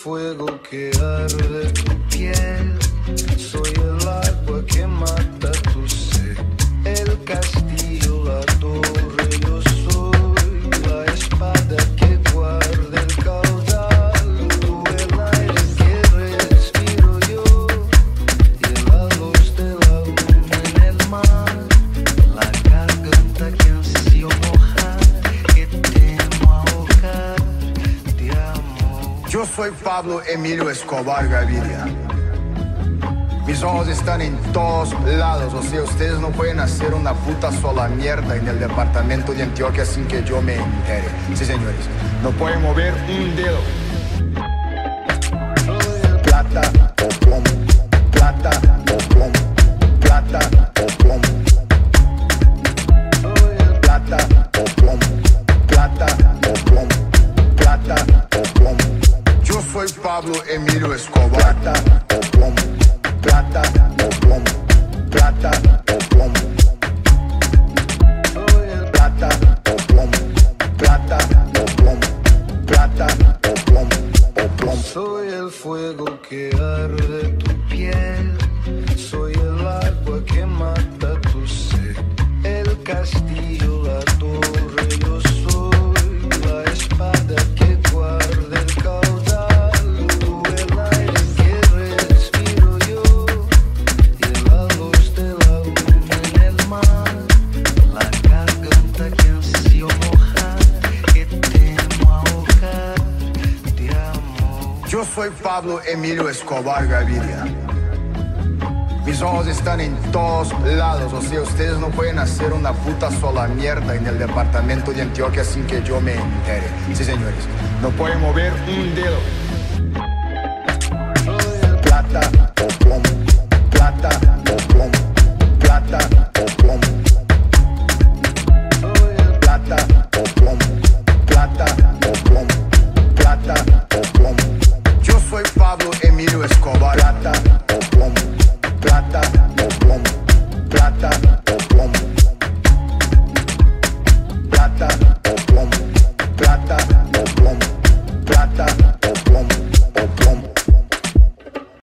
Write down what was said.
fuego que arde tu piel, soy el agua que mata tu sed, el castillo, la torre, yo soy la espada que guarda el caudal, tú el aire que respiro yo, y la luz de la luna en el mar, la garganta que ansío mojar, que temo ahogar, te amo. Yo soy Pablo Emilio Escobar Gaviria. Mis ojos están en todos lados, o sea, ustedes no pueden hacer una puta sola mierda en el departamento de Antioquia sin que yo me entere. Sí, señores, no pueden mover un dedo. Plata o plomo, plata o plomo, plata o plomo. Plata o plomo, plata o plomo, plata o plomo. Yo soy Pablo Emilio Escobar. Plata o plomo, plata o plomo, plata o plomo. Plata o plomo, plata o plomo, plata o plomo, o plomo. Soy el fuego que arde tu piel, soy el agua que mata tu sed, el castillo, la torre, yo soy la espada que guarda el caudal, tú el aire que respiro yo, y la luz de la luna en el mar, la garganta que ansío mojar, que temo ahogar, te amo. Yo soy Pablo Emilio Escobar Gaviria. Mis ojos están en todos lados, o sea, ustedes no pueden hacer una puta sola mierda en el departamento de Antioquia sin que yo me entere. Sí, señores, no pueden mover un dedo.